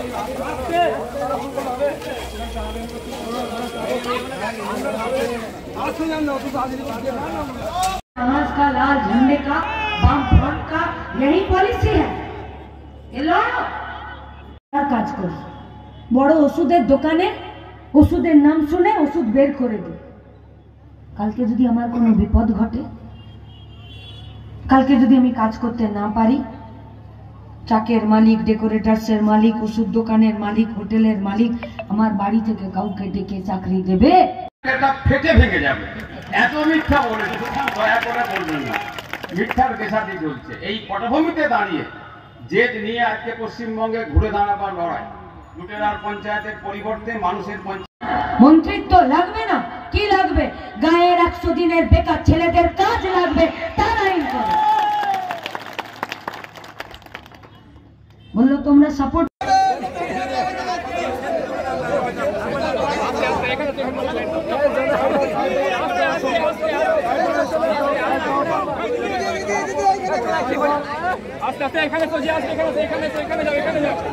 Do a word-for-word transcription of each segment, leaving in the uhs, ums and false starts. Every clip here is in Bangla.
समाज का लाल झंडे का वाम फ्रंट का यही पॉलिसी है। ये लड़ो আর কাজ করি বড় ওষুধের দোকানে ওষুধের নাম শুনে ওষুধ বের করে দিই। কালকে যদি আমার কোনো বিপদ ঘটে, কালকে যদি আমি কাজ করতে না পারি, চাকের মালিক, ডেকোরেটার্সের মালিক, ওষুধ দোকানের মালিক, হোটেলের মালিক আমার বাড়ি থেকে কাউকে ডেকে চাকরি দেবে? এটা ফেটে ভেঙে যাবে। এত মিথ্যা বলেছে, দয়া করে বলবেন না। মিথ্যার পেশাটি চলছে। এই পটভূমিতে দাঁড়িয়ে জেদ নিয়ে আজকে পশ্চিমবঙ্গে ঘুরে দাঁড়াবার লড়াই। লুটেরার পঞ্চায়েতের পরিবর্তে মানুষের পঞ্চায়েত। মন্ত্রিত্ব লাগবে না, কি লাগবে? গায়ের একশো দিনের বেকার ছেলেদের কাজ লাগবে, তার আইন করো। বললো তোমরা সাপোর্ট। আস্তে আস্তে এখানে তো আসবে, এখানে এখানে এখানে যাও, এখানে যাও।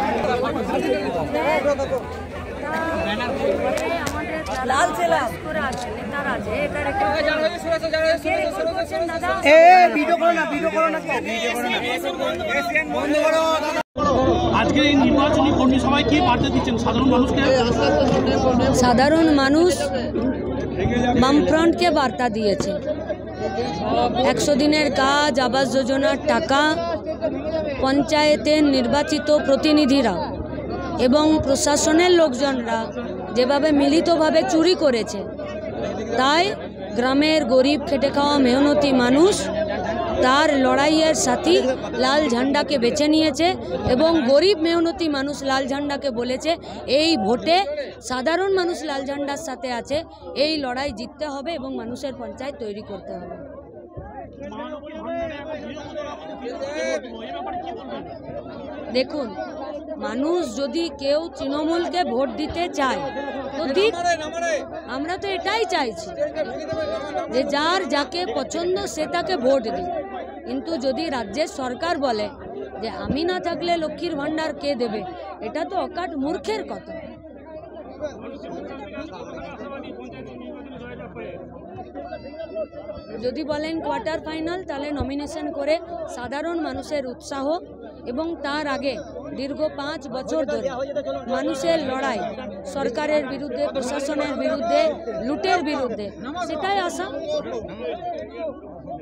লাল ছেলা করে আছে, নেতারা আছে, এটা রেখে যারা হয়ে সরে যারা হয়ে সরে সরে দাদা এ ভিডিও করো না, ভিডিও করো না, ভিডিও করো না, বন্ধ করো। আজকে এই নির্বাচনী কর্মী সবাই কি বার্তা দিচ্ছেন সাধারণ মানুষকে? সাধারণ মানুষ বামফ্রন্টকে বার্তা দিয়েছে। একশো দিনের কাজ, আবাস যোজনার টাকা পঞ্চায়েতের নির্বাচিত প্রতিনিধিরা এবং প্রশাসনের লোকজনরা যেভাবে মিলিতভাবে চুরি করেছে, তাই গ্রামের গরিব খেটে খাওয়া মেহনতি মানুষ তার লড়াইয়ের সাথী লাল ঝান্ডাকে বেছে নিয়েছে এবং গরিব মেহনতি মানুষ লাল ঝান্ডাকে বলেছে এই ভোটে সাধারণ মানুষ লাল ঝান্ডার সাথে আছে, এই লড়াই জিততে হবে এবং মানুষের পঞ্চায়েত তৈরি করতে হবে। দেখুন, মানুষ যদি কেউ তৃণমূলকে ভোট দিতে চায় তো দিক, আমরা তো এটাই চাইছি যে যার যাকে পছন্দ সে তাকে ভোট দিক। কিন্তু যদি রাজ্যের সরকার বলে যে আমি না থাকলে লক্ষ্মীর ভান্ডার কে দেবে, এটা তো অকাট মূর্খের কথা। যদি বলেন কোয়ার্টার ফাইনাল, তাহলে নমিনেশন করে সাধারণ মানুষের উৎসাহ এবং তার আগে দীর্ঘ পাঁচ বছর ধরে মানুষের লড়াই সরকারের বিরুদ্ধে, প্রশাসনের বিরুদ্ধে, লুটের বিরুদ্ধে, সেটাই আশা।